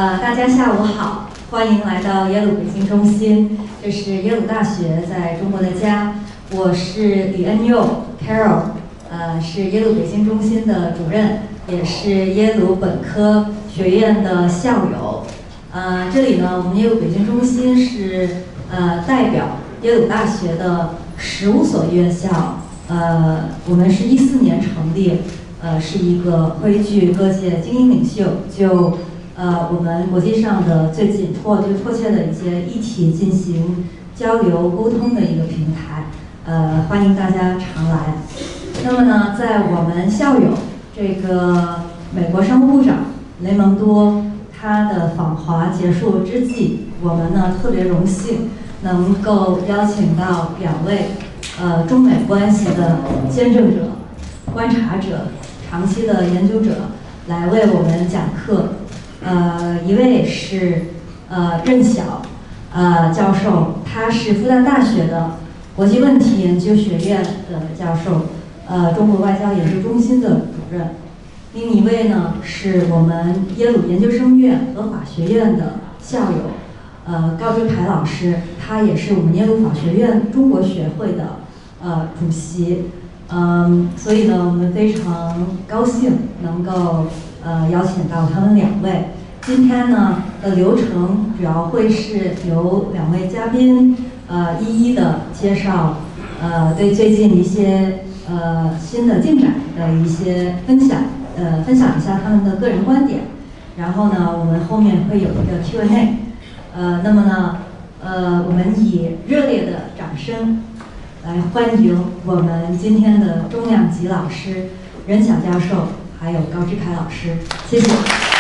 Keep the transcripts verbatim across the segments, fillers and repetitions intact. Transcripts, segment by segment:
呃，大家下午好，欢迎来到耶鲁北京中心，这是耶鲁大学在中国的家。我是李恩佑 Carol， 呃，是耶鲁北京中心的主任，也是耶鲁本科学院的校友。呃，这里呢，我们耶鲁北京中心是呃代表耶鲁大学的十五所院校，呃，我们是一四年成立，呃，是一个汇聚各界精英领袖就。呃，我们国际上的最紧迫、最迫切的一些议题进行交流沟通的一个平台，呃，欢迎大家常来。那么呢，在我们校友这个美国商务部长雷蒙多他的访华结束之际，我们呢特别荣幸能够邀请到两位呃中美关系的见证者、观察者、长期的研究者来为我们讲课。呃，一位是呃任晓呃教授，他是复旦大学的国际问题研究学院的教授，呃中国外交研究中心的主任。另一位呢是我们耶鲁研究生院和法学院的校友，呃高志凯老师，他也是我们耶鲁法学院中国学会的呃主席。嗯，所以呢，我们非常高兴能够呃邀请到他们两位。今天呢的流程主要会是由两位嘉宾呃一一的介绍呃对最近一些呃新的进展的一些分享，呃分享一下他们的个人观点。然后呢，我们后面会有一个 Q and A， 呃，那么呢，呃，我们以热烈的掌声来欢迎我们今天的重量级老师任晓教授，还有高志凯老师，谢谢。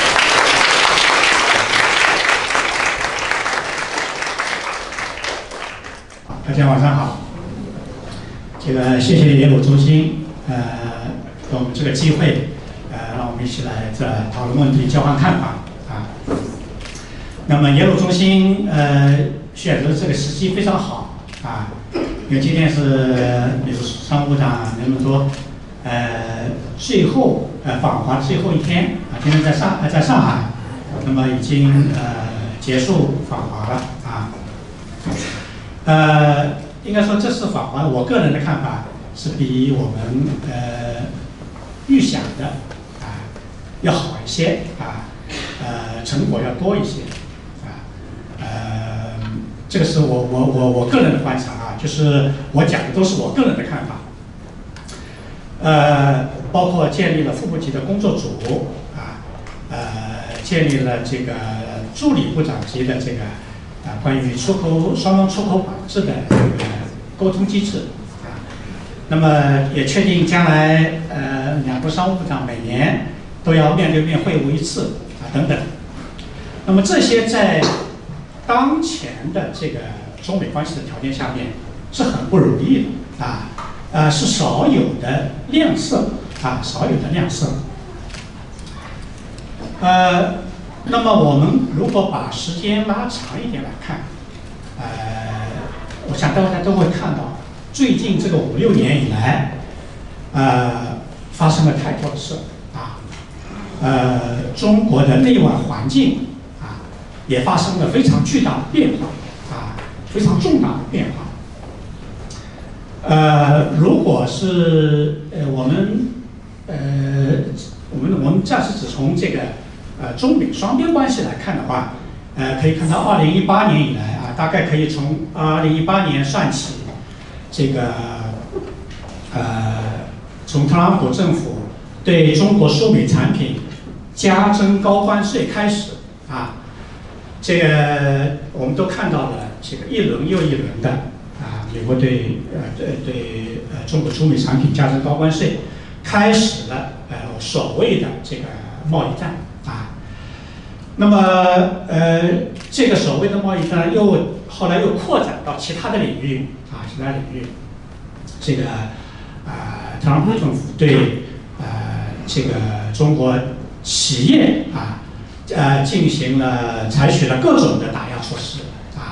大家晚上好。这个谢谢耶鲁中心，呃，给我们这个机会，呃，让我们一起来这讨论问题、交换看法啊。那么耶鲁中心呃选择这个时机非常好啊。因为今天是美国商务部长雷蒙多，呃，最后呃访华最后一天啊，今天在上呃在上海，那么已经呃结束访华了啊。呃，应该说这次访华，我个人的看法是比我们呃预想的啊要好一些啊，呃成果要多一些啊，呃，这个是我我我我个人的观察啊。就是我讲的都是我个人的看法，呃，包括建立了副部级的工作组啊，呃，建立了这个助理部长级的这个啊关于出口双方出口管制的这个沟通机制啊，那么也确定将来呃两国商务部长每年都要面对面会晤一次啊等等，那么这些在当前的这个中美关系的条件下面。是很不容易的啊，呃，是少有的亮色啊，少有的亮色。呃，那么我们如果把时间拉长一点来看，呃，我想大家都会看到，最近这个五六年以来，呃，发生了太多的事啊，呃，中国的内外环境啊，也发生了非常巨大的变化啊，非常重大的变化。呃，如果是呃我们呃我们我们暂时只从这个呃中美双边关系来看的话，呃可以看到二零一八年以来啊，大概可以从二零一八年算起，这个呃从特朗普政府对中国输美产品加征高关税开始啊，这个我们都看到了这个一轮又一轮的。啊，美国对呃对对呃中国出美产品加征高关税，开始了呃所谓的这个贸易战啊。那么呃这个所谓的贸易战又后来又扩展到其他的领域啊，其他领域，这个啊特朗普政府对呃这个中国企业啊呃进行了采取了各种的打压措施。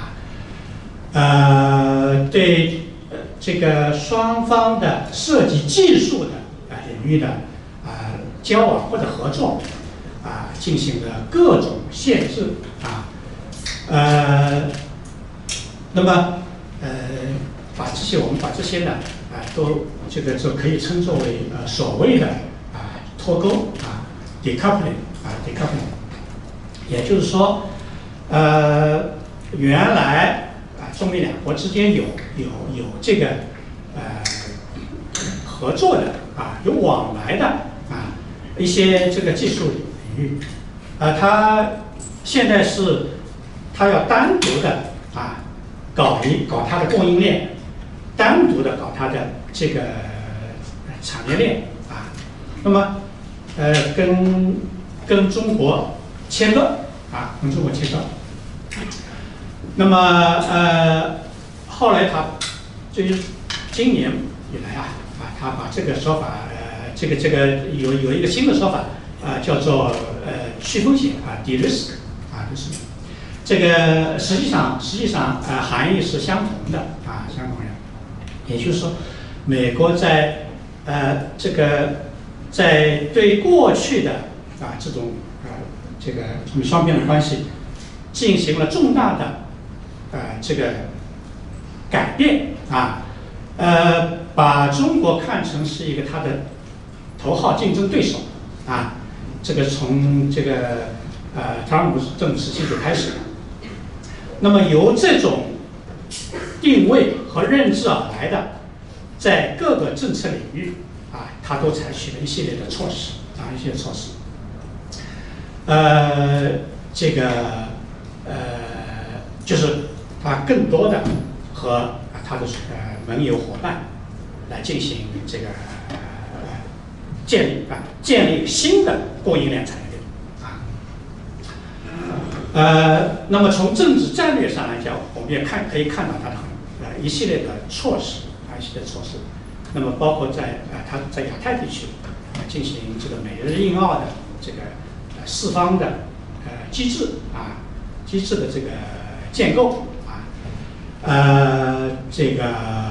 呃，对呃这个双方的涉及技术的啊、呃、领域的啊、呃、交往或者合作， 啊进行了各种限制啊，呃，那么呃把这些我们把这些呢啊都这个就可以称作为呃所谓的啊脱钩啊 decoupling 啊 decoupling， 也就是说呃原来啊中美两国之间有有有这个呃合作的啊有往来的啊一些这个技术领域，啊它现在是它要单独的啊搞一搞它的供应链，单独的搞它的这个产业链啊，那么呃跟跟中国切割啊，跟中国切割。那么呃后来他就是今年以来啊啊，他把这个说法呃这个这个有有一个新的说法啊、呃，叫做呃去风险啊 de-risk 啊，就是这个实际上实际上啊、呃、含义是相同的啊相同的，也就是说美国在呃这个在对过去的啊这种啊这个中美双边的关系进行了重大的呃这个改变啊，呃把中国看成是一个他的头号竞争对手啊，这个从这个呃特朗普政府时期就开始了。那么由这种定位和认知而来的，在各个政策领域啊，他都采取了一系列的措施啊，一系列措施。呃，这个呃，就是他更多的和啊他的呃盟友伙伴来进行这个呃建立啊建立新的供应链产业链啊。呃，那么从政治战略上来讲，我们也看可以看到它的呃一系列的措施啊一系列措施。那么包括在啊它在亚太地区啊进行这个美日印澳的这个呃四方的呃机制啊机制的这个建构啊，呃这个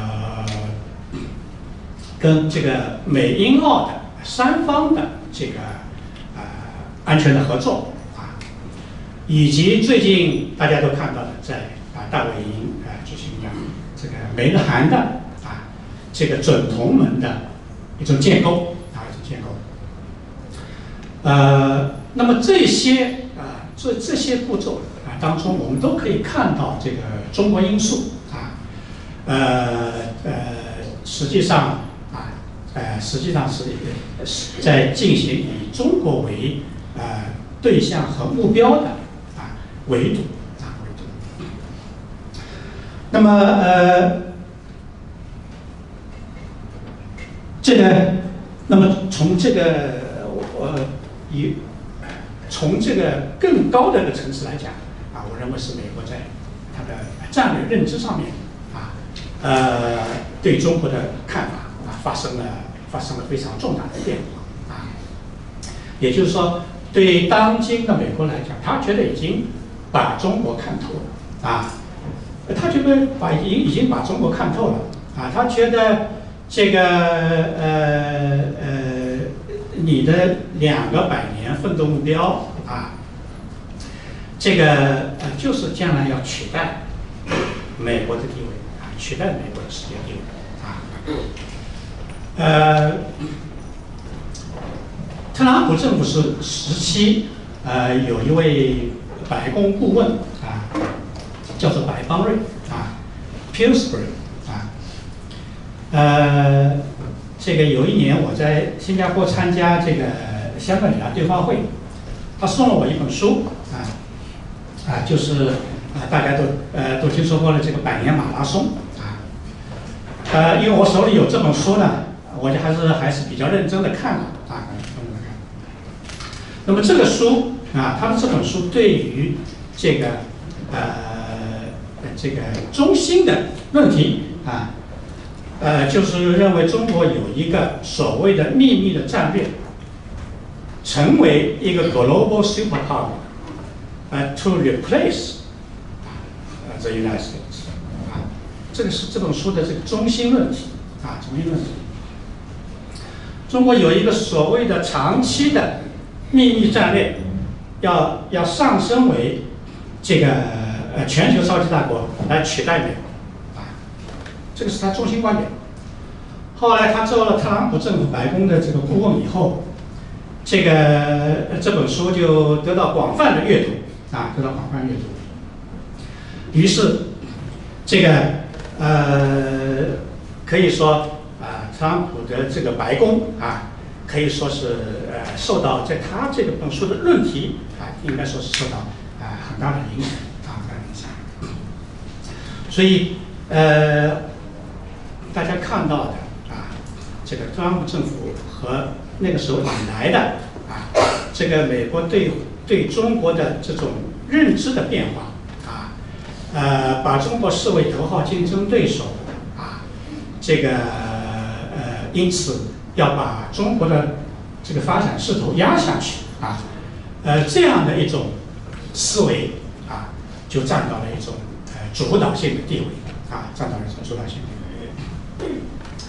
跟这个美英澳的三方的这个呃安全的合作啊，以及最近大家都看到的在啊大本营啊举行的这个美日韩的啊这个准同盟的一种建构啊一种建构。呃，那么这些啊这这些步骤啊当中，我们都可以看到这个中国因素啊，呃呃，实际上。呃，实际上是是在进行以中国为呃对象和目标的啊围堵啊围堵。那么呃，这个，那么从这个我以从这个更高的一个层次来讲啊，我认为是美国在它的战略认知上面啊，呃，对中国的看法。发生了发生了非常重大的变化啊，也就是说，对当今的美国来讲，他觉得已经把中国看透了啊，他觉得把已经已经把中国看透了啊，他觉得这个呃呃，你的两个百年奋斗目标啊，这个呃就是将来要取代美国的地位啊，取代美国的世界地位啊。呃，特朗普政府是时期，呃，有一位白宫顾问啊，叫做白邦瑞啊 ，Pillsbury 啊，呃，这个有一年我在新加坡参加这个香港两岸对话会，他送了我一本书啊，啊，就是啊，大家都呃都听说过了这个百年马拉松啊，呃，因为我手里有这本书呢。我就还是还是比较认真的看了啊，认真的看。那么这个书啊，他的这本书对于这个呃这个中心的问题啊，呃，就是认为中国有一个所谓的秘密的战略，成为一个 global superpower， 呃 ，to replace 呃 the United States 啊，这个是这本书的这个中心问题啊，中心问题。中国有一个所谓的长期的秘密战略要要上升为这个呃全球超级大国来取代美国啊，这个是他中心观点。后来他做了特朗普政府白宫的这个顾问以后，这个这本书就得到广泛的阅读啊，得到广泛阅读。于是，这个呃，可以说啊，特朗普的这个白宫啊，可以说是呃受到在他这个本书的论题啊，应该说是受到啊很大的影响啊，很大的影响。所以呃，大家看到的啊，这个特朗普政府和那个时候以来的啊，这个美国对对中国的这种认知的变化。呃，把中国视为头号竞争对手啊，这个呃，因此要把中国的这个发展势头压下去啊，呃，这样的一种思维啊，就占到了一种呃主导性的地位啊，占到了一种主导性的地位。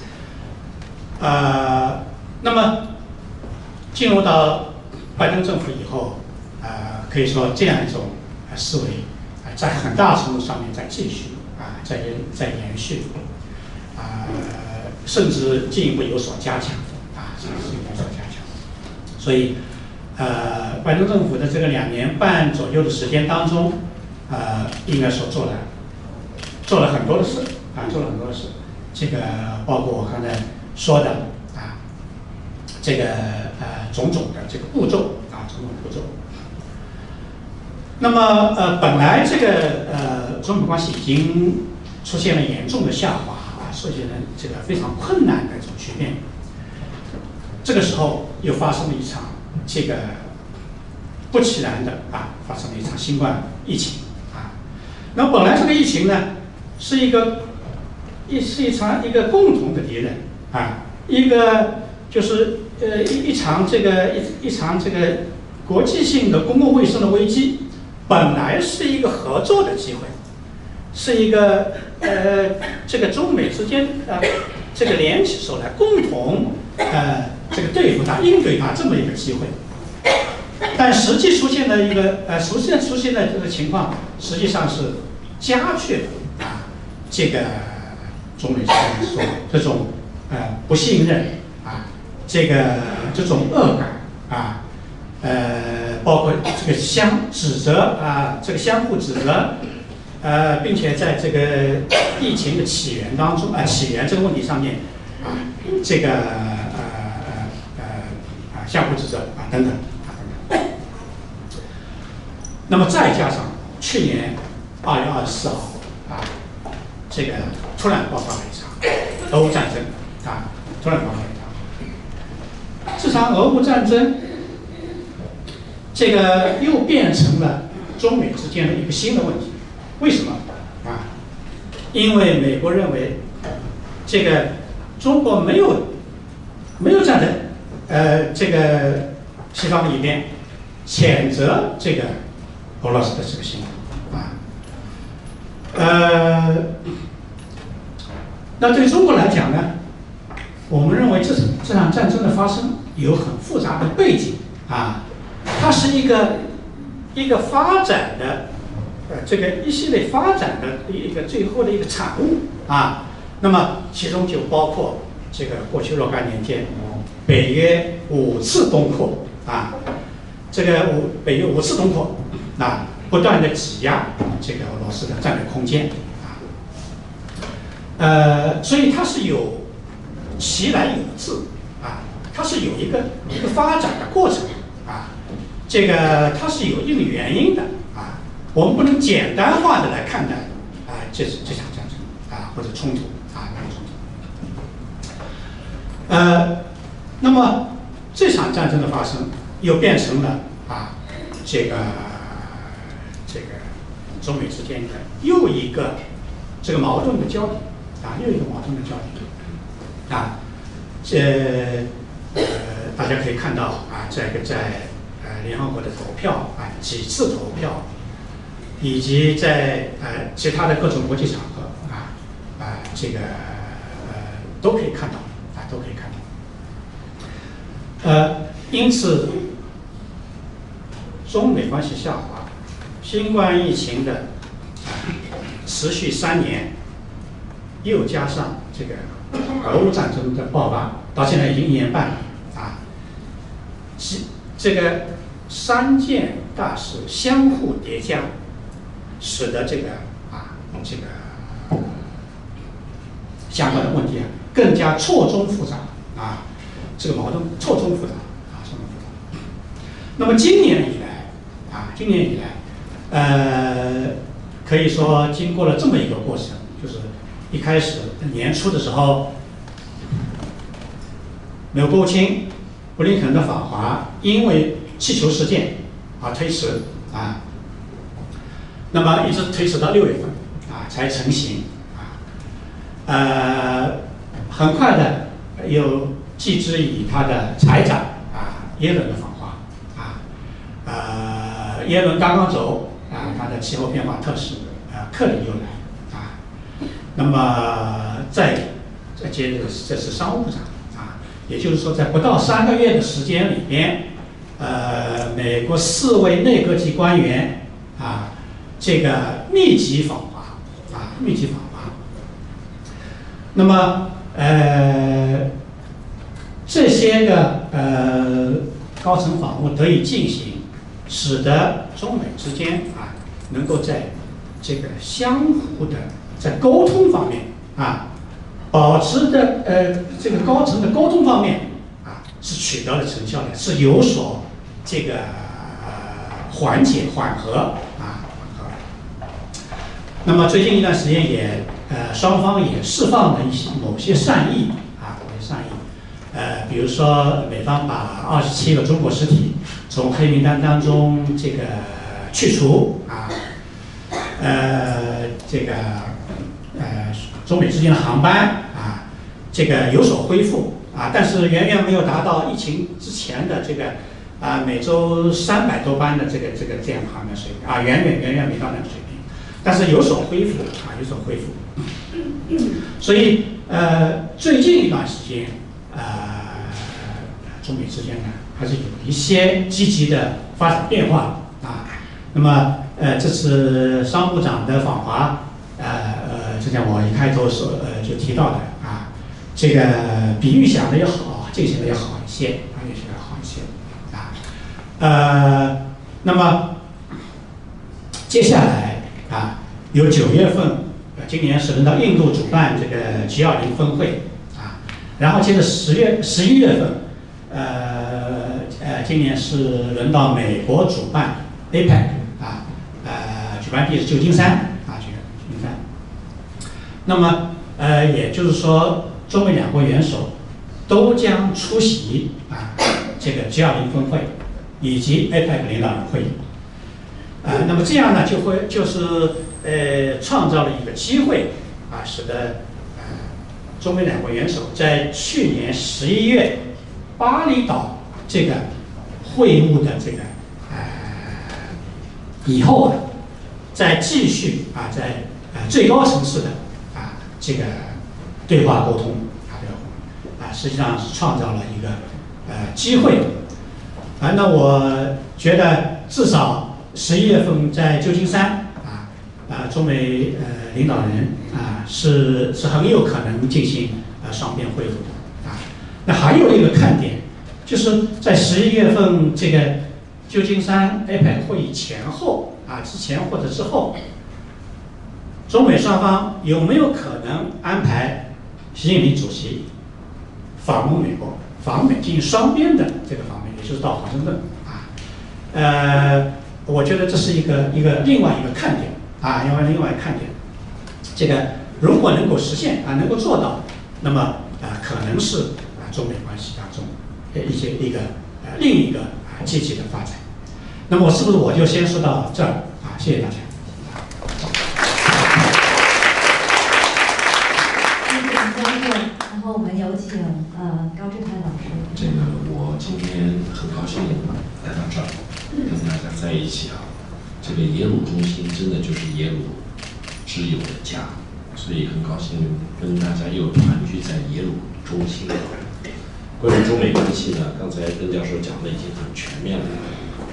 呃，那么进入到拜登政府以后，呃，可以说这样一种呃思维。在很大程度上面在继续啊，在延在延续啊，甚至进一步有所加强啊，甚至有所加强。所以，呃，拜登政府的这个两年半左右的时间当中，呃，应该说做了做了很多的事啊，做了很多的事。这个包括我刚才说的啊，这个呃种种的这个步骤啊，种种步骤。那么，呃，本来这个呃中美关系已经出现了严重的下滑啊，出现了这个非常困难的这种局面。这个时候又发生了一场这个不其然的啊，发生了一场新冠疫情啊。那本来这个疫情呢，是一个一是一场一个共同的敌人啊，一个就是呃一一场这个一一场这个国际性的公共卫生的危机。本来是一个合作的机会，是一个呃，这个中美之间啊、呃，这个联起手来共同呃，这个对付它、应对它这么一个机会。但实际出现的一个呃，实际出现的这个情况，实际上是加剧了啊，这个中美之间的说这种呃不信任啊，这个这种恶感啊。呃，包括这个相指责啊，这个相互指责，呃，并且在这个疫情的起源当中啊、呃，起源这个问题上面啊，这个呃呃呃啊相互指责啊等等啊等等。那么再加上去年二月二十四号啊，这个突然爆发了一场俄乌战争啊，突然爆发了一场这场俄乌战争。这个又变成了中美之间的一个新的问题，为什么啊？因为美国认为，这个中国没有没有站在呃这个西方的一边，谴责这个俄罗斯的这个行为啊。呃，那对中国来讲呢，我们认为这场这场战争的发生有很复杂的背景啊。它是一个一个发展的，呃，这个一系列发展的一个最后的一个产物啊。那么其中就包括这个过去若干年间，北约五次东扩啊，这个五北约五次东扩啊，不断的挤压这个俄罗斯的战略空间啊。呃，所以它是有其来有自啊，它是有一个一个发展的过程啊。这个它是有一定原因的啊，我们不能简单化的来看待啊，这是这场战争啊或者冲突啊那个冲突。呃，那么这场战争的发生又变成了啊这个这个中美之间的又一个这个矛盾的焦点啊，又一个矛盾的焦点啊，这呃大家可以看到啊，这个在。呃，联合国的投票啊，几次投票，以及在呃其他的各种国际场合啊啊，这个呃都可以看到啊，都可以看到。呃，因此， 中美关系下滑，新冠疫情的持续三年，又加上这个俄乌战争的爆发，到现在已经一年半了啊。其这个三件大事相互叠加，使得这个啊这个相关的问题啊更加错综复杂啊，这个矛盾错综复杂啊，错综复杂。那么今年以来啊，今年以来，呃，可以说经过了这么一个过程，就是一开始年初的时候，美国国务卿布林肯的访华因为气球事件啊推迟啊，那么一直推迟到六月份啊才成型啊，呃，很快的又继之以他的财长啊耶伦的访华啊，呃，耶伦刚刚走啊，他的气候变化特使啊克里又来啊，那么再再接着这是商务部长。也就是说，在不到三个月的时间里边，呃，美国四位内阁级官员啊，这个密集访华啊，密集访华。那么，呃，这些个呃高层访问得以进行，使得中美之间啊，能够在这个相互的在沟通方面啊。保持的呃这个高层的沟通方面啊是取得了成效的，是有所这个呃缓解缓和啊缓和。那么最近一段时间也呃双方也释放了一些某些善意啊某些善意，呃比如说美方把二十七个中国实体从黑名单当中这个去除啊，呃这个呃。中美之间的航班啊，这个有所恢复啊，但是远远没有达到疫情之前的这个啊每周三百多班的这个这个这样的航班水平啊，远远远远没到那个水平，但是有所恢复啊，有所恢复。所以呃，最近一段时间呃，中美之间呢还是有一些积极的发展变化啊。那么呃，这次商务部长的访华。呃呃，就像我一开头所呃就提到的啊，这个比预想的要好，进行的要好一些，啊，运行的要好一些啊。呃，那么接下来啊，有九月份，呃，今年是轮到印度主办这个 G 二零峰会啊，然后接着十月十一月份，呃呃，今年是轮到美国主办 A P E C 啊，呃，举办地是旧金山。那么，呃，也就是说，中美两国元首都将出席啊这个 G 二零峰会以及 A P E C 领导人会议，啊，那么这样呢，就会就是呃创造了一个机会啊，使得呃中美两国元首在去年十一月巴厘岛这个会晤的这个呃以后啊，再继续啊在呃最高层次的。这个对话沟通啊，啊，实际上是创造了一个呃机会啊。那我觉得至少十一月份在旧金山啊啊，中美呃领导人啊是是很有可能进行呃双边会晤的啊。那还有一个看点，就是在十一月份这个旧金山 A P E C 会议前后啊，之前或者之后。中美双方有没有可能安排习近平主席访问美国、访美进行双边的这个访美，也就是到华盛顿啊？呃，我觉得这是一个一个另外一个看点啊，另外另外一个看点。这个如果能够实现啊，能够做到，那么啊、呃，可能是啊中美关系当中一些一个呃另一个啊积极的发展。那么是不是我就先说到这儿啊？谢谢大家。 然后我们有请呃高志凯老师。 这个我今天很高兴来到这儿，跟大家在一起啊。这个耶鲁中心真的就是耶鲁之友的家，所以很高兴跟大家又团聚在耶鲁中心。关于中美关系呢，刚才邓教授讲的已经很全面了。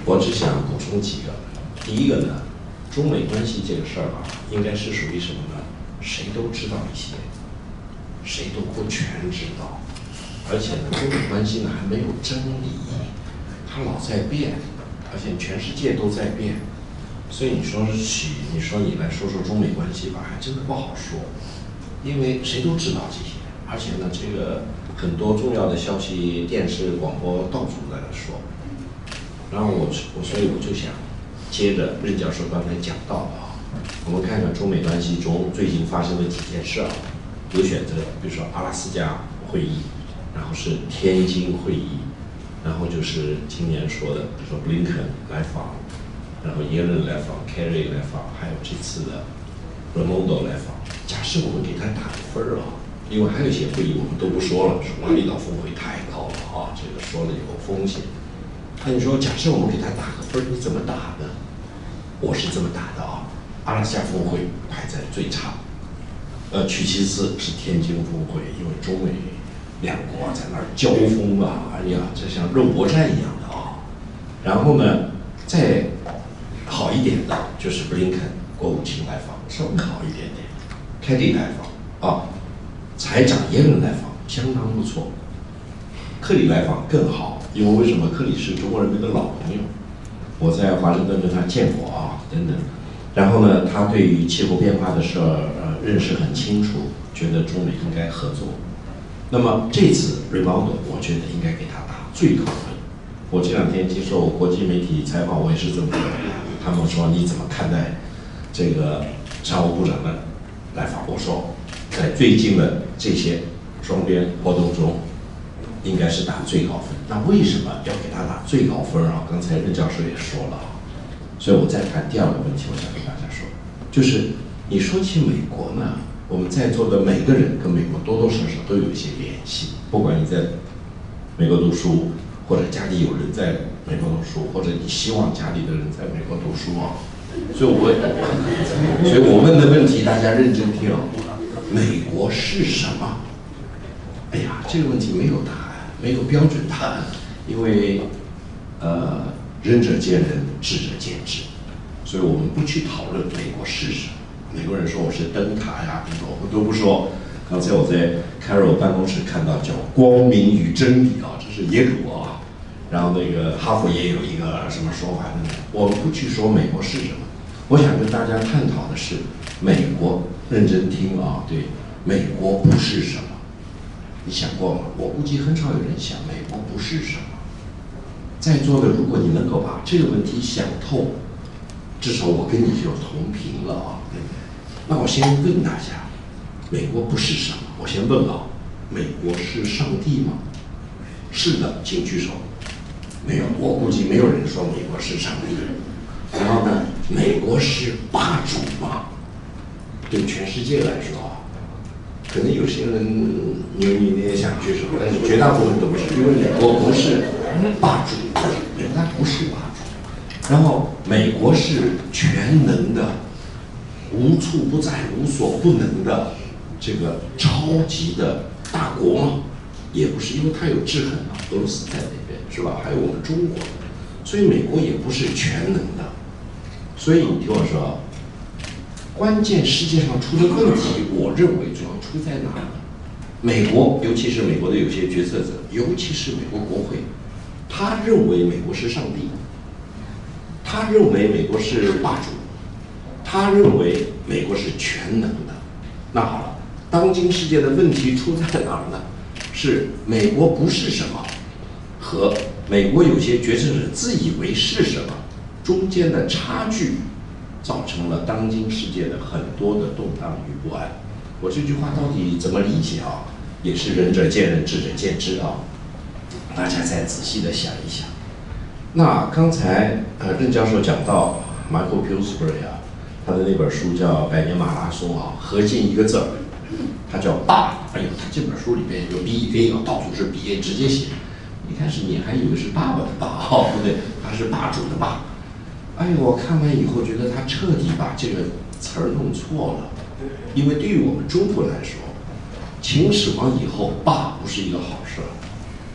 我只想补充几个。第一个呢，中美关系这个事儿吧，应该是属于什么呢？谁都知道一些，谁都不全知道。而且呢，中美关系呢还没有真理，它老在变，而且全世界都在变。所以你说起，你说你来说说中美关系吧，还真的不好说，因为谁都知道这些，而且呢，这个很多重要的消息，电视、广播到处在那说。然后我我所以我就想接着任教授刚才讲到的啊，我们看看中美关系中最近发生的几件事啊，有选择，比如说阿拉斯加会议，然后是天津会议，然后就是今年说的，比如说布林肯来访。然后耶伦来访 ，Kerry 来访，还有这次的 Raimondo 来访。假设我们给他打个分儿啊，因为还有一些会议我们都不说了，说巴厘岛峰会太高了啊，这个说了有风险。那你说，假设我们给他打个分儿，你怎么打呢？我是这么打的啊，阿拉斯加峰会排在最差，呃，取其次是天津峰会，因为中美两国在那儿交锋啊，哎呀，这像肉搏战一样的啊。然后呢？再好一点的就是布林肯国务卿来访，稍微好一点点，凯蒂来访啊，财长耶伦来访相当不错，克里来访更好，因为为什么？克里是中国人民的老朋友，我在华盛顿跟他见过啊，等等。然后呢，他对于气候变化的事儿呃认识很清楚，觉得中美应该合作。那么这次 Raimondo 我觉得应该给他打最高分。我这两天接受国际媒体采访，我也是这么说的。他们说你怎么看待这个商务部长的来访？我说，在最近的这些双边活动中，应该是打最高分。那为什么要给他打最高分啊？刚才任教授也说了啊。所以我再谈第二个问题，我想跟大家说，就是你说起美国呢，我们在座的每个人跟美国多多少少都有一些联系，不管你在美国读书。或者家里有人在美国读书，或者你希望家里的人在美国读书啊，所以我，所以我问的问题大家认真听啊。美国是什么？哎呀，这个问题没有答案，没有标准答案，因为呃，仁者见仁，智者见智，所以我们不去讨论美国是什么。美国人说我是灯塔呀，什么我都不说。刚才我在 Carol 办公室看到叫“光明与真理”啊，这是耶鲁啊。然后那个哈佛也有一个什么说法呢？我们不去说美国是什么，我想跟大家探讨的是美国，认真听啊，对，美国不是什么？你想过吗？我估计很少有人想美国不是什么。在座的，如果你能够把这个问题想透，至少我跟你就同频了啊，对不对？那我先问大家，美国不是什么？我先问啊，美国是上帝吗？是的，请举手。没有，我估计没有人说美国是上帝。然后呢，美国是霸主吗？对全世界来说啊，可能有些人你你你也想举手，但是绝大部分都不是，因为美国不是霸主，美国它不是霸主。然后美国是全能的、无处不在、无所不能的这个超级的大国吗？也不是，因为它有制衡啊，俄罗斯在那边是吧？还有我们中国，所以美国也不是全能的。所以你听我说，关键世界上出的问题，我认为主要出在哪呢？美国，尤其是美国的有些决策者，尤其是美国国会，他认为美国是上帝，他认为美国是霸主，他认为美国是全能的。那好了，当今世界的问题出在哪儿呢？是美国不是什么，和美国有些决策者自以为是什么中间的差距，造成了当今世界的很多的动荡与不安。我这句话到底怎么理解啊？也是仁者见仁，智者见智啊。大家再仔细的想一想。那刚才呃任教授讲到 Michael Pillsbury 啊，他的那本书叫《百年马拉松》啊，合进一个字儿。他叫爸，哎呦，他这本书里边有 B A 啊，到处是 B A， 直接写。一开始你还以为是爸爸的爸，哦，不对，他是霸主的霸。哎呦，我看完以后觉得他彻底把这个词儿弄错了，因为对于我们中国来说，秦始皇以后霸不是一个好事儿，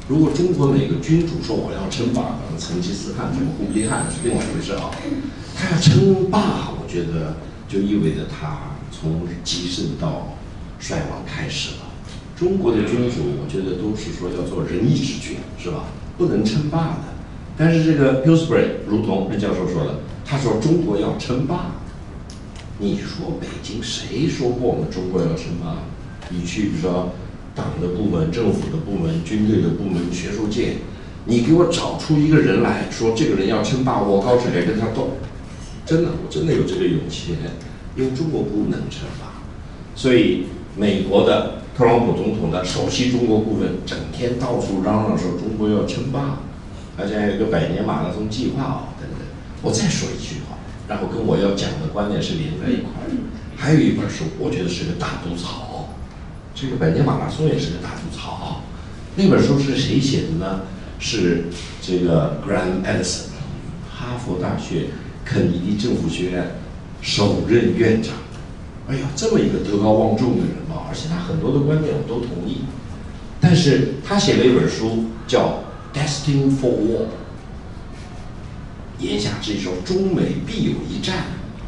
如果中国哪个君主说我要称霸，可能成吉思汗、什么忽必烈汗是另外一回事啊。他要称霸，我觉得就意味着他从极盛到衰亡开始了。中国的君主，我觉得都是说要做仁义之君，是吧？不能称霸的。但是这个 Pillsbury 如同任教授说的，他说中国要称霸。你说北京谁说过我们中国要称霸？你去比如说党的部门、政府的部门、军队的部门、学术界，你给我找出一个人来说这个人要称霸，我高志来跟他斗。真的，我真的有这个勇气，因为中国不能称霸。所以美国的特朗普总统的首席中国顾问整天到处嚷嚷说中国要称霸，而且还有一个百年马拉松计划啊等等。我再说一句话，然后跟我要讲的观念是连在一块儿。还有一本书，我觉得是个大毒草，这个百年马拉松也是个大毒草。那本书是谁写的呢？是这个 Graham Allison， 哈佛大学肯尼迪政府学院首任院长。哎呀，这么一个德高望重的人啊，而且他很多的观点我都同意。但是他写了一本书叫《Destined for War》，言下之意说中美必有一战。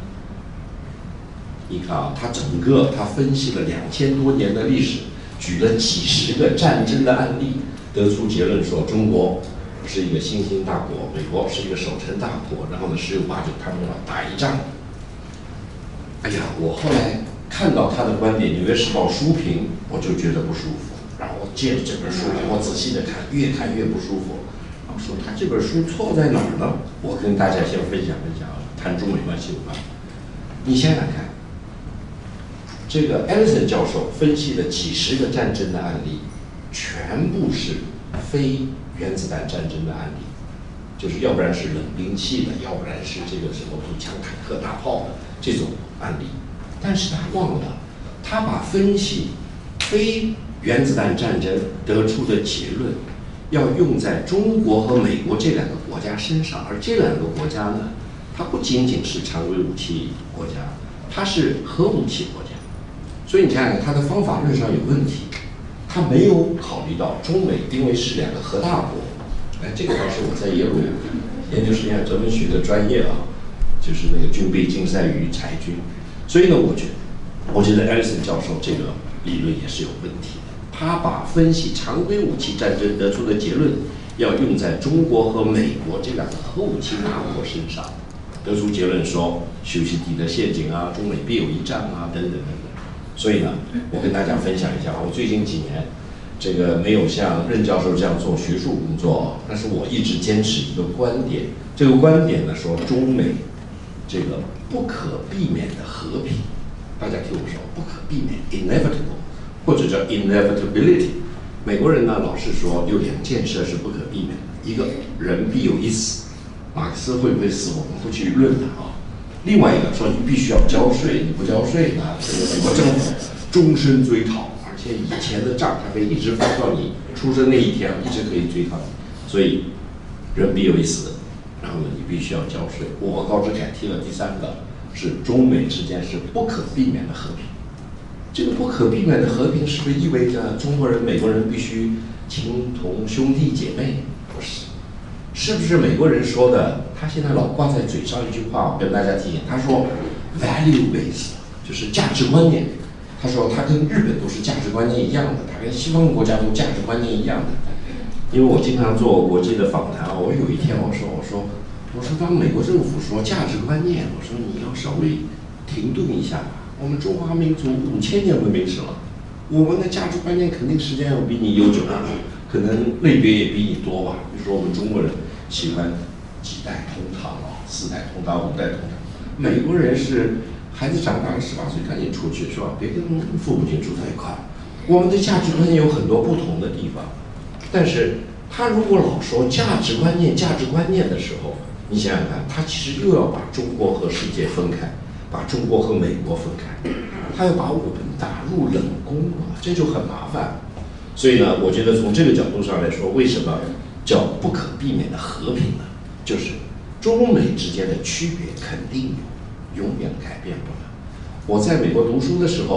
你看啊，他整个他分析了两千多年的历史，举了几十个战争的案例，得出结论说中国是一个新兴大国，美国是一个守成大国，然后呢十有八九他们要打一仗。哎呀，我后来看到他的观点，《纽约时报》书评，我就觉得不舒服。然后我借着这本书，我仔细的看，越看越不舒服。然后说他这本书错在哪儿呢？我跟大家先分享分享，谈中美关系有关。你想想看，这个 Allison 教授分析了几十个战争的案例，全部是非原子弹战争的案例，就是要不然是冷兵器的，要不然是这个什么步枪、坦克、大炮的这种案例。但是他忘了，他把分析非原子弹战争得出的结论要用在中国和美国这两个国家身上，而这两个国家呢，它不仅仅是常规武器国家，它是核武器国家。所以你看看他的方法论上有问题，他没有考虑到中美因为是两个核大国。哎，这个倒是我在耶鲁研究实验哲文学的专业啊，就是那个军备竞赛与裁军。所以呢，我觉得，我觉得 Allison 教授这个理论也是有问题的。他把分析常规武器战争得出的结论，要用在中国和美国这两个核武器大国身上，得出结论说休昔底德陷阱啊，中美必有一战啊，等等等等。所以呢，我跟大家分享一下，我最近几年这个没有像任教授这样做学术工作，但是我一直坚持一个观点，这个观点呢说中美这个不可避免的和平，大家听我说，不可避免 inevitable， 或者叫 inevitability。美国人呢老是说有两件事是不可避免的，一个人必有一死，马克思会不会死我们不去论它啊。另外一个说你必须要交税，你不交税呢，这个美国政府终身追讨，而且以前的账它可以一直发到你出生那一天，一直可以追讨你。所以人必有一死，然后呢你必须要交税。我高志凯提了第三个，是中美之间是不可避免的和平。这个不可避免的和平是不是意味着中国人、美国人必须情同兄弟姐妹？不是。是不是美国人说的？他现在老挂在嘴上一句话，我跟大家提醒，他说 value based， 就是价值观念。他说他跟日本都是价值观念一样的，他跟西方国家都价值观念一样的。因为我经常做国际的访谈，我有一天我说我说我说当美国政府说价值观念，我说你要稍微停顿一下吧。我们中华民族五千年文明史了，我们的价值观念肯定时间要比你悠久啊，可能类别也比你多吧。比如说我们中国人喜欢几代同堂啊，四代同堂，五代同堂。美国人是孩子长大了十八岁赶紧出去是吧？别跟父母亲住在一块儿。我们的价值观念有很多不同的地方，但是他如果老说价值观念、价值观念的时候，你想想看，他其实又要把中国和世界分开，把中国和美国分开，他要把我们打入冷宫了，这就很麻烦。所以呢，我觉得从这个角度上来说，为什么叫不可避免的和平呢？就是中美之间的区别肯定有，永远改变不了。我在美国读书的时候，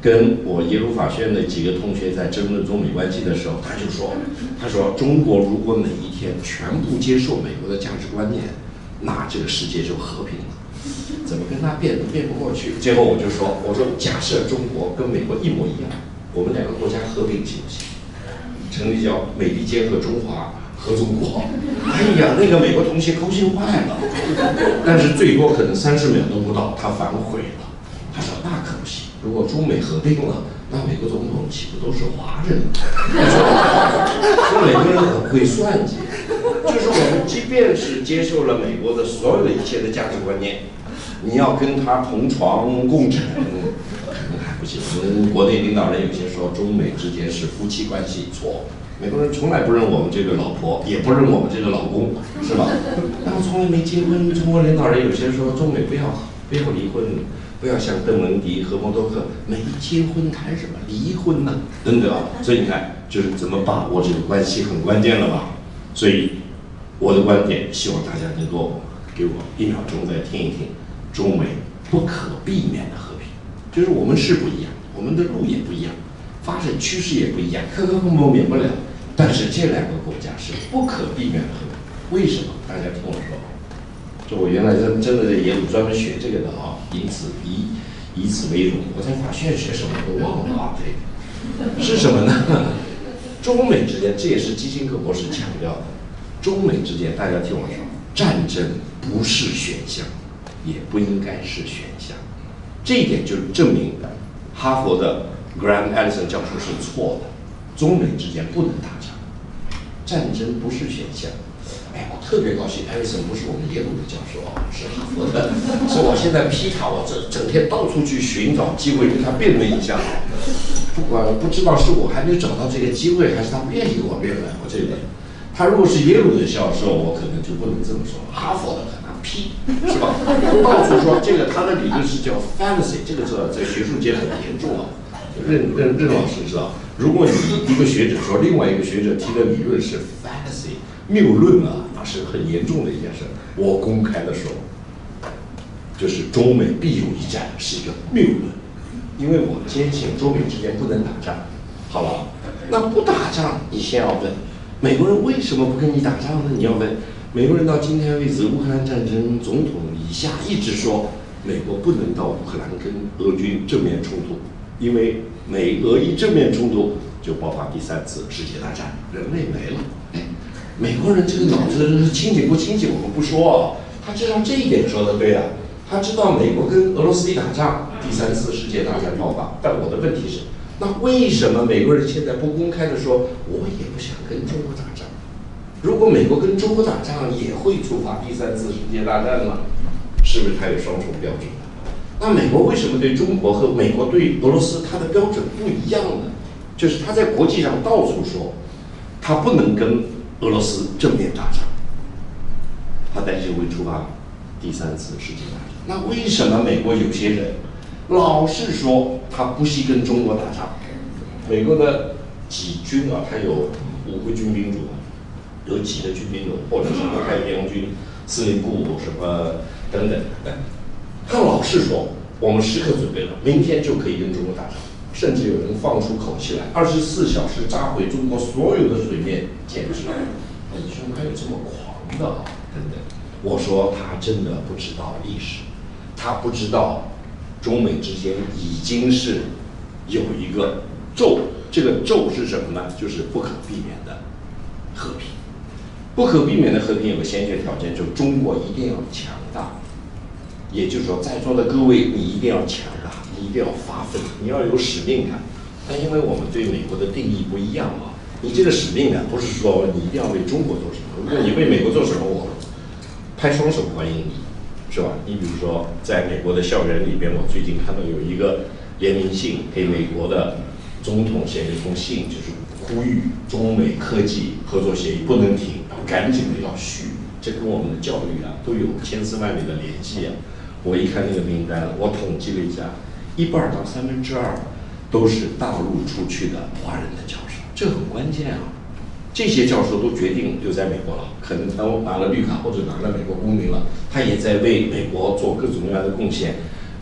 跟我耶鲁法学院的几个同学在争论中美关系的时候，他就说，他说中国如果哪一天全部接受美国的价值观念，那这个世界就和平了。怎么跟他辩都辩不过去。最后我就说，我说假设中国跟美国一模一样，我们两个国家和平行不行？成立叫美利坚合中华合中国。哎呀，那个美国同学高兴坏了，但是最多可能三十秒都不到，他反悔了。他说那可不行，如果中美合并了，那美国总统岂不都是华人？说美国人很会算计，就是我们即便是接受了美国的所有的一切的价值观念，你要跟他同床共枕，可能还不行。我们国内领导人有些说中美之间是夫妻关系，错。美国人从来不认我们这个老婆，也不认我们这个老公，是吧？他们从来没结婚。中国领导人有些说中美不要不要离婚，不要像邓文迪和默多克没结婚谈什么离婚呢？对吧？所以你看，就是怎么把握这个关系很关键了吧？所以我的观点，希望大家能够给我一秒钟再听一听，中美不可避免的和平，就是我们是不一样，我们的路也不一样，发展趋势也不一样，磕磕碰碰免不了。但是这两个国家是不可避免的和平。为什么？大家听我说，就我原来真真的在耶鲁专门学这个的啊，因此以以此为荣。我在法学院学什么都忘了啊，这是什么呢？中美之间，这也是基辛格博士强调的。中美之间，大家听我说，战争不是选项，也不应该是选项。这一点就证明哈佛的 Graham Allison 教授是错的。中美之间不能打仗，战争不是选项。哎，我特别高兴 ，Allison 不是我们耶鲁的教授啊，是哈佛的，所以我现在批他，我这整天到处去寻找机会跟他辩论一下。不管不知道是我还没找到这个机会，还是他不愿意跟我辩论，我这个。他如果是耶鲁的教授，我可能就不能这么说；哈佛的可能批，是吧？到处说这个他的理论是叫 fantasy， 这个字在学术界很严重啊。任任任老师知道，如果你一个学者说另外一个学者提的理论是 fantasy 谬论啊，那是很严重的一件事。我公开的说，就是中美必有一战是一个谬论，因为我坚信中美之间不能打仗。好了，那不打仗，你先要问。美国人为什么不跟你打仗呢？你要问美国人到今天为止，乌克兰战争总统以下一直说，美国不能到乌克兰跟俄军正面冲突，因为美俄一正面冲突就爆发第三次世界大战，人类没了。哎，美国人这个脑子清醒不清醒我们不说啊，他知道这一点说的对啊，他知道美国跟俄罗斯一打仗，第三次世界大战爆发。但我的问题是，那为什么美国人现在不公开的说，我也不想跟中国打仗？如果美国跟中国打仗也会触发第三次世界大战吗？是不是它有双重标准？那美国为什么对中国和美国对俄罗斯它的标准不一样呢？就是他在国际上到处说，他不能跟俄罗斯正面打仗，他担心会触发第三次世界大战。那为什么美国有些人老是说他不惜跟中国打仗？美国的几军啊，他有五个军兵组，有几个军兵组，或者什么太平洋军司令部什么等等，他老是说我们时刻准备了，明天就可以跟中国打仗，甚至有人放出口气来，二十四小时炸毁中国所有的水面舰只。你说还有这么狂的啊？等等，我说他真的不知道历史，他不知道中美之间已经是有一个咒，这个咒是什么呢？就是不可避免的和平。不可避免的和平有个先决条件，就是中国一定要强大。也就是说，在座的各位，你一定要强大，你一定要发奋，你要有使命感。但因为我们对美国的定义不一样啊，你这个使命感不是说你一定要为中国做什么，如果你为美国做什么，我拍双手欢迎你，是吧？你比如说，在美国的校园里边，我最近看到有一个联名信给美国的总统写了一封信，就是呼吁中美科技合作协议不能停，赶紧的要续。这跟我们的教育啊都有千丝万缕的联系啊。我一看那个名单，我统计了一下，一半到三分之二都是大陆出去的华人的教授，这很关键啊。这些教授都决定留在美国了，可能他拿了绿卡或者拿了美国公民了，他也在为美国做各种各样的贡献。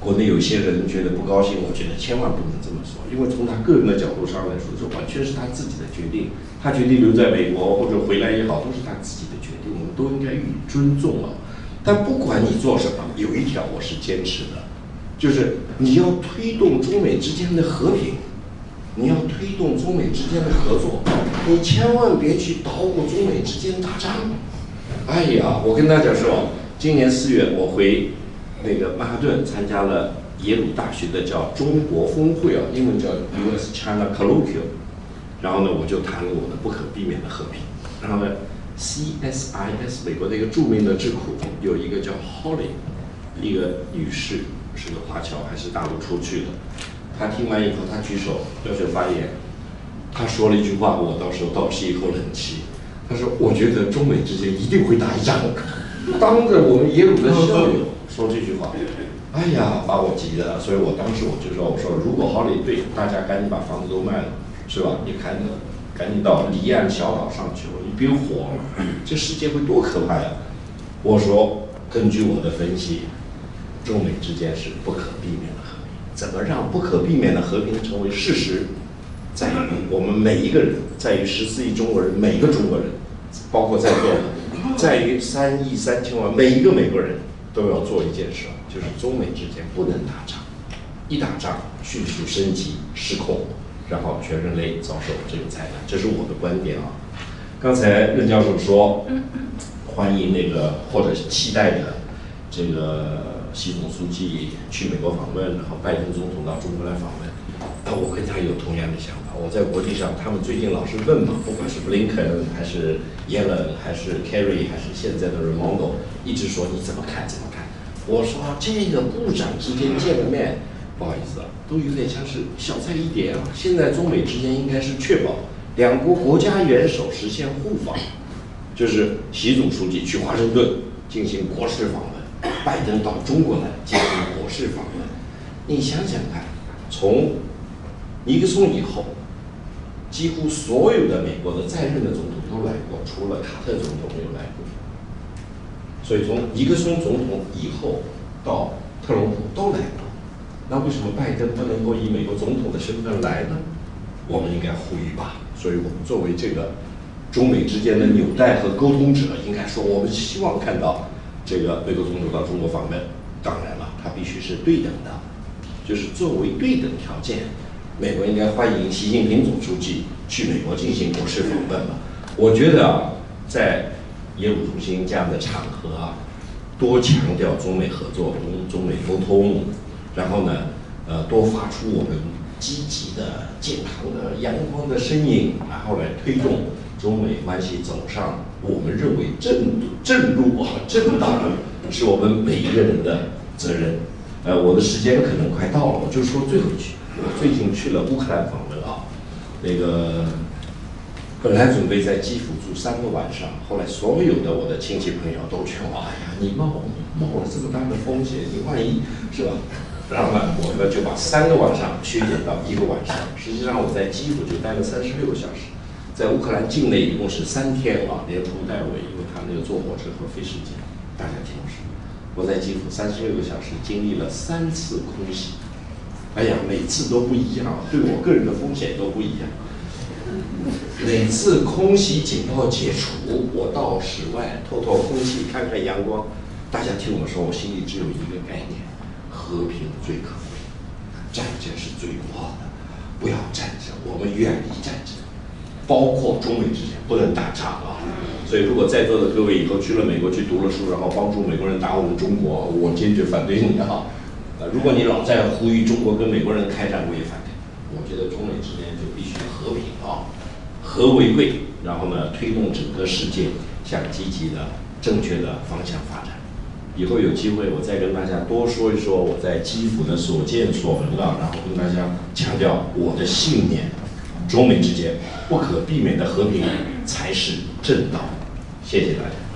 国内有些人觉得不高兴，我觉得千万不能这么说，因为从他个人的角度上来说，这完全是他自己的决定。他决定留在美国或者回来也好，都是他自己的决定，我们都应该予以尊重啊。但不管你做什么，有一条我是坚持的，就是你要推动中美之间的和平，你要推动中美之间的合作，你千万别去捣鼓中美之间打仗。哎呀，我跟大家说，今年四月我回那个曼哈顿参加了耶鲁大学的叫中国峰会啊，英文叫 U S China Relations。然后呢，我就谈了我的不可避免的和平。然后呢 ，C S I S 美国的一个著名的智库有一个叫 Holly， 一个女士，是个华侨，还是大陆出去的。她听完以后，她举手要求发言。她说了一句话，我到时候倒吸一口冷气。她说：“我觉得中美之间一定会打一仗。”当着我们耶鲁的校友说这句话，哎呀，把我急的。所以我当时我就说：“我说如果 Holly 对，大家赶紧把房子都卖了。”是吧？你看着，赶紧到离岸小岛上去，你别火了，这世界会多可怕呀！我说，根据我的分析，中美之间是不可避免的和平。怎么让不可避免的和平成为事实，在于我们每一个人，在于十四亿中国人，每个中国人，包括在座的，在于三亿三千万每一个美国人都要做一件事，就是中美之间不能打仗，一打仗迅速升级失控。然后全人类遭受这个灾难，这是我的观点啊。刚才任教授说，欢迎那个或者期待的这个习总书记去美国访问，然后拜登总统到中国来访问。那我跟他有同样的想法。我在国际上，他们最近老是问嘛，不管是布林肯还是耶伦还是 Kerry 还是现在的 Raimondo， 一直说你怎么看怎么看。我说这个部长之间见了面。不好意思啊，都有点像是小菜一碟啊。现在中美之间应该是确保两国国家元首实现互访，就是习总书记去华盛顿进行国事访问，拜登到中国来进行国事访问。你想想看，从尼克松以后，几乎所有的美国的在任的总统都来过，除了卡特总统没有来过。所以从尼克松总统以后到特朗普都来过。那为什么拜登不能够以美国总统的身份来呢？我们应该呼吁吧。所以我们作为这个中美之间的纽带和沟通者，应该说我们希望看到这个美国总统到中国访问。当然了，它必须是对等的，就是作为对等条件，美国应该欢迎习近平总书记去美国进行国事访问嘛。我觉得啊，在耶鲁中心这样的场合啊，多强调中美合作、中中美沟通。然后呢，呃，多发出我们积极的、健康的、阳光的声音，然后来推动中美关系走上我们认为正正路啊、正道路，是我们每一个人的责任。呃，我的时间可能快到了，我就说最后一句。我最近去了乌克兰访问啊，那个本来准备在基辅住三个晚上，后来所有的我的亲戚朋友都劝我：“哎呀，你冒冒了这么大的风险，你万一是吧？”然后呢，我们就把三个晚上削减到一个晚上。实际上我在基辅就待了三十六个小时，在乌克兰境内一共是三天啊，连头带尾，因为他那个坐火车和飞时间，大家听我说，我在基辅三十六个小时，经历了三次空袭。哎呀，每次都不一样，对我个人的风险都不一样。每次空袭警报解除，我到室外透透空气，看看阳光。大家听我说，我心里只有一个概念。和平最可贵，战争是最不好的。不要战争，我们远离战争，包括中美之间不能打仗啊。所以，如果在座的各位以后去了美国去读了书，然后帮助美国人打我们中国，我坚决反对你啊！呃，如果你老在呼吁中国跟美国人开战，我也反对。我觉得中美之间就必须和平啊，和为贵，然后呢，推动整个世界向积极的、正确的方向发展。以后有机会，我再跟大家多说一说我在基辅的所见所闻了，然后跟大家强调我的信念：中美之间不可避免的和平才是正道。谢谢大家。